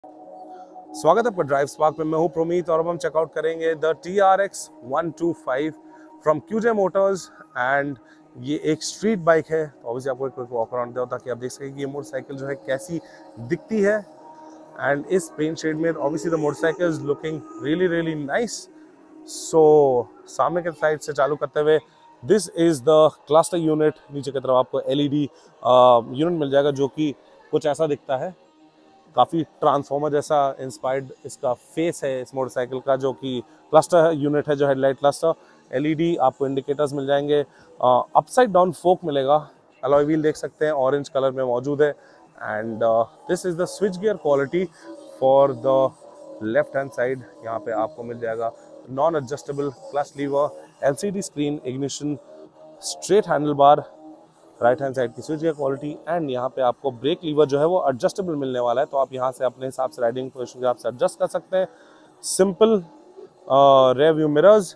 स्वागत है आपका ड्राइव स्पार्क में। मैं हूं प्रोमीत और अब हम चेकआउट करेंगे the TRX 125 from QJ Motors. And ये एक स्ट्रीट बाइक है, तो ऑब्वियसली आपको एक वॉक अराउंड देता हूं ताकि आप देख सकें कि ये मोटरसाइकिल जो है कैसी दिखती है। एंड इस पेंट शेड में obviously the motorcycle is looking really nice. So सामने के साइड से चालू करते हुए, this is the cluster unit. नीचे की तरफ आपको LED यूनिट मिल जाएगा जो कि कुछ ऐसा दिखता है, काफ़ी ट्रांसफॉर्मर जैसा इंस्पायर्ड इसका फेस है इस मोटरसाइकिल का, जो कि क्लस्टर यूनिट है, जो हेडलाइट क्लस्टर। LED आपको इंडिकेटर्स मिल जाएंगे, अपसाइड डाउन फोक मिलेगा, अलॉय व्हील देख सकते हैं ऑरेंज कलर में मौजूद है। And this is the switch gear quality for the left hand side. यहाँ पे आपको मिल जाएगा non adjustable clutch lever, LCD screen, ignition, straight handle bar, right hand side की स्विच गियर क्वालिटी। एंड यहाँ पे आपको ब्रेक लीवर जो है वो एडजस्टेबल मिलने वाला है, तो आप यहाँ से अपने हिसाब से राइडिंग पोजीशन के हिसाब से एडजस्ट कर सकते हैं। Simple rear view mirrors.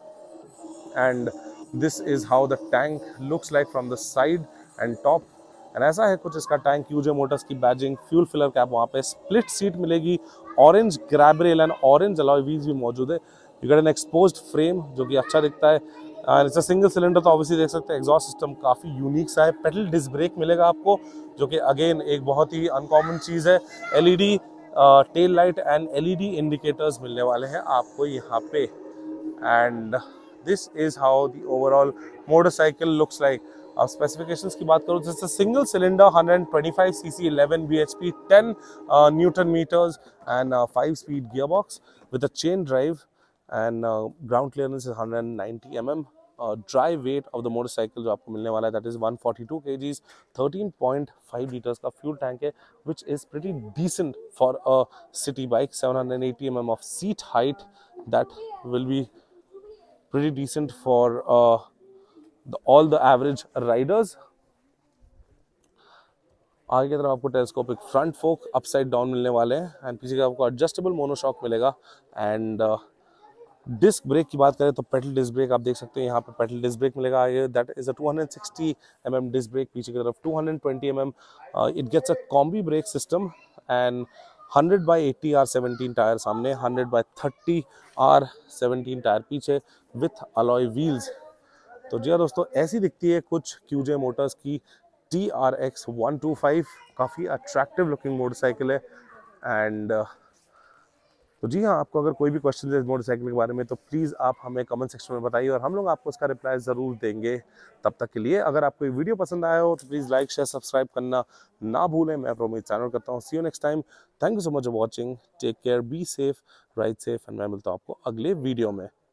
And this is how the tank looks like from the side and top. And ऐसा है कुछ इसका टैंक। QJ मोटर्स की बैजिंग, फ्यूल फिलर कैप वहाँ पे, स्प्लिट सीट मिलेगी, orange grab rail and orange alloy wheels भी मौजूद है। You get an exposed frame जो कि अच्छा दिखता है। इट्स अ सिंगल सिलेंडर, तो ऑब्वियसली देख सकते हैं एग्जॉस्ट सिस्टम काफ़ी यूनिक सा है। पेडल डिस्क ब्रेक मिलेगा आपको, जो कि अगेन एक बहुत ही अनकॉमन चीज़ है। LED tail light and LED indicators मिलने वाले हैं आपको यहाँ पे। And this is how the overall motorcycle looks like. अब स्पेसिफिकेशंस की बात करूँ तो single cylinder 125 cc 11 bhp 10 newton metres and 5 speed gear box with a chain drive. And ground clearance is 190 mm। Dry weight of the motorcycle जो आपको मिलने वाला है दैट इज 142 kgs। 13.5 लीटर्स का फ्यूल टैंक है, which is pretty decent for a city bike. 780 mm of seat height, that will be pretty decent for all the average riders। आगे की तरफ आपको telescopic front fork upside down मिलने वाले हैं and पीछे का आपको एडजस्टेबल मोनोशॉक मिलेगा। एंड डिस्क ब्रेक की बात करें तो पेडल डिस्क ब्रेक आप देख सकते हैं, यहाँ पे पेडल डिस्क ब्रेक मिलेगा। ये that is a 260 mm disc brake, पीछे की तरफ 220 mm। It gets a combi brake system and 100/80 R17 tyre सामने, 100/30 R17 टायर पीछे विथ अलॉय व्हील्स। तो जी हाँ दोस्तों, ऐसी दिखती है कुछ QJ मोटर्स की TRX 125। काफ़ी अट्रैक्टिव लुकिंग मोटरसाइकिल है। एंड तो जी हाँ, आपको अगर कोई भी क्वेश्चन है इस मोटरसाइकिल के बारे में तो प्लीज़ आप हमें कमेंट सेक्शन में बताइए और हम लोग आपको उसका रिप्लाई ज़रूर देंगे। तब तक के लिए अगर आपको ये वीडियो पसंद आया हो तो प्लीज़ लाइक शेयर सब्सक्राइब करना ना भूलें। मैं प्रोमीत चैनल करता हूँ। See you next time. Thank you so much for watching. Take care, be safe, ride safe and मैं मिलता हूँ आपको अगले वीडियो में।